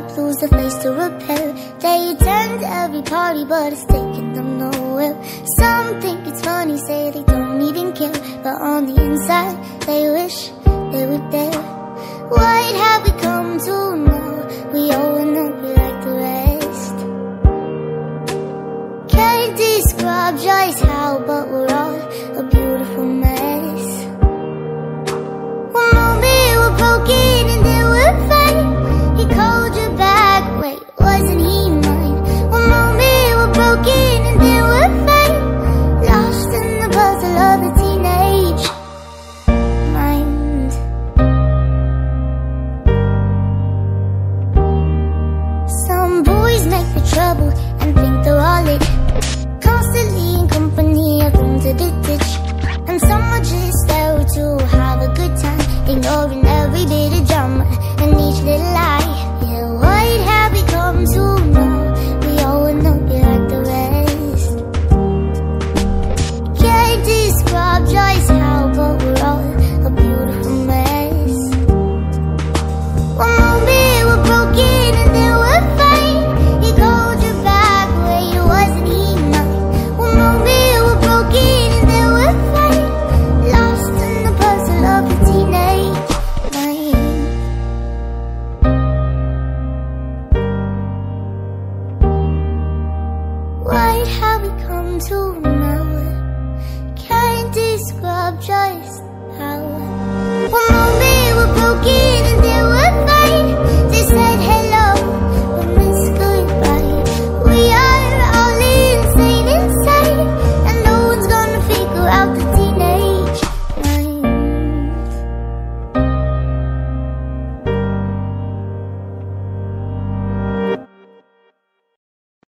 blues, the face to repair. They attend every party, but it's taking them nowhere. Some think it's funny, say they don't even care, but on the inside, they wish they were there. What have we come to now? We all know we like the rest. Can't describe just how, but